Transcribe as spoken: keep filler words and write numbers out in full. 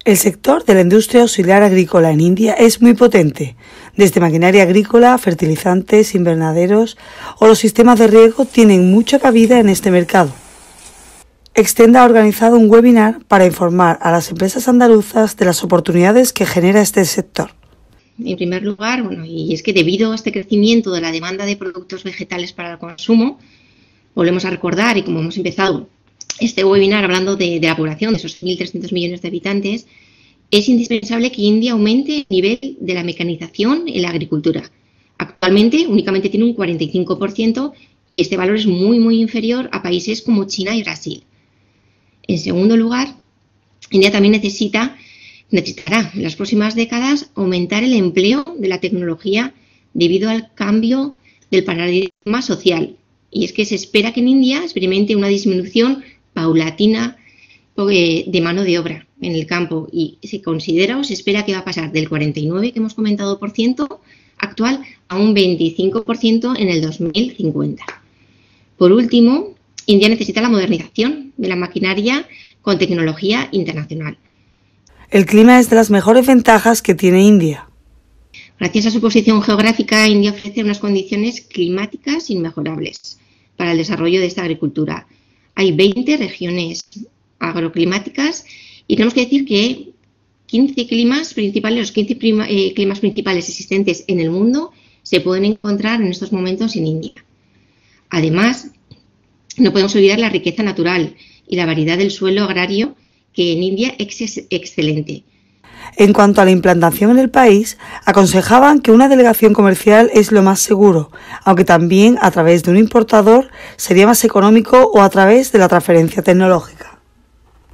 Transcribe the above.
El sector de la industria auxiliar agrícola en India es muy potente. Desde maquinaria agrícola, fertilizantes, invernaderos o los sistemas de riego tienen mucha cabida en este mercado. Extenda ha organizado un webinar para informar a las empresas andaluzas de las oportunidades que genera este sector. En primer lugar, bueno, y es que debido a este crecimiento de la demanda de productos vegetales para el consumo, volvemos a recordar, y como hemos empezado este webinar hablando de, de la población, de esos mil trescientos millones de habitantes, es indispensable que India aumente el nivel de la mecanización en la agricultura. Actualmente únicamente tiene un cuarenta y cinco por ciento y este valor es muy, muy inferior a países como China y Brasil. En segundo lugar, India también necesita, necesitará en las próximas décadas aumentar el empleo de la tecnología debido al cambio del paradigma social. Y es que se espera que en India experimente una disminución paulatina de mano de obra en el campo y se considera o se espera que va a pasar del cuarenta y nueve que hemos comentado por ciento actual a un veinticinco por ciento en el dos mil cincuenta. Por último, India necesita la modernización de la maquinaria con tecnología internacional. El clima es de las mejores ventajas que tiene India. Gracias a su posición geográfica, India ofrece unas condiciones climáticas inmejorables para el desarrollo de esta agricultura. Hay veinte regiones agroclimáticas y tenemos que decir que quince climas principales, los quince prima, eh, climas principales existentes en el mundo se pueden encontrar en estos momentos en India. Además, no podemos olvidar la riqueza natural y la variedad del suelo agrario que en India es excelente. En cuanto a la implantación en el país, aconsejaban que una delegación comercial es lo más seguro, aunque también a través de un importador sería más económico o a través de la transferencia tecnológica.